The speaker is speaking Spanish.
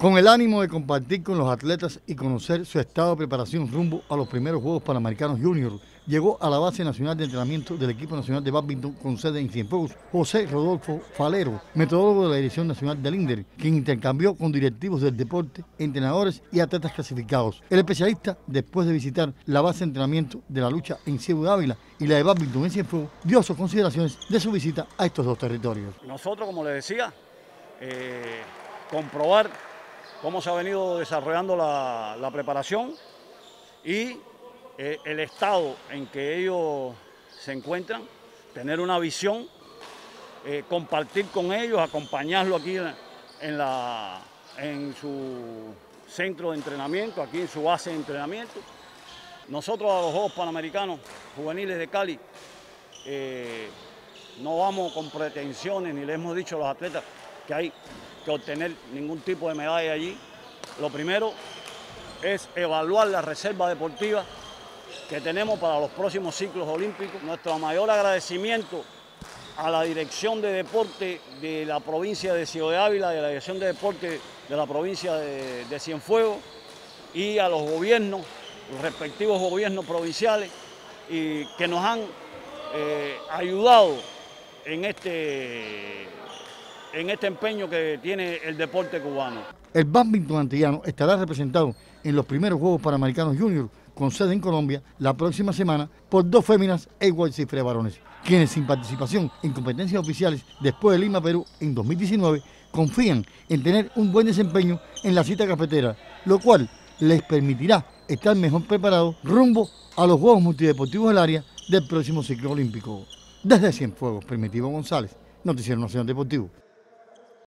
Con el ánimo de compartir con los atletas y conocer su estado de preparación rumbo a los primeros Juegos Panamericanos Junior, llegó a la base nacional de entrenamiento del equipo nacional de bádminton con sede en Cienfuegos, José Rodolfo Falero, metodólogo de la Dirección Nacional del INDER, quien intercambió con directivos del deporte, entrenadores y atletas clasificados. El especialista, después de visitar la base de entrenamiento de la lucha en Ciego de Ávila y la de bádminton en Cienfuegos, dio sus consideraciones de su visita a estos dos territorios. Nosotros, como les decía, comprobar cómo se ha venido desarrollando la preparación y el estado en que ellos se encuentran, tener una visión, compartir con ellos, acompañarlo aquí en su centro de entrenamiento, aquí en su base de entrenamiento. Nosotros a los Juegos Panamericanos Juveniles de Cali no vamos con pretensiones, ni le hemos dicho a los atletas que hay que obtener ningún tipo de medalla allí. Lo primero es evaluar la reserva deportiva que tenemos para los próximos ciclos olímpicos. Nuestro mayor agradecimiento a la Dirección de Deporte de la provincia de Ciego de Ávila, de la Dirección de Deporte de la provincia de Cienfuegos y a los gobiernos, los respectivos gobiernos provinciales, y que nos han ayudado en este empeño que tiene el deporte cubano. El bádminton antillano estará representado en los primeros Juegos Panamericanos Junior con sede en Colombia la próxima semana por dos féminas e igual cifra de varones, quienes sin participación en competencias oficiales después de Lima, Perú en 2019, confían en tener un buen desempeño en la cita cafetera, lo cual les permitirá estar mejor preparados rumbo a los Juegos Multideportivos del área del próximo ciclo olímpico. Desde Cienfuegos, Primitivo González, Noticiero Nacional Deportivo.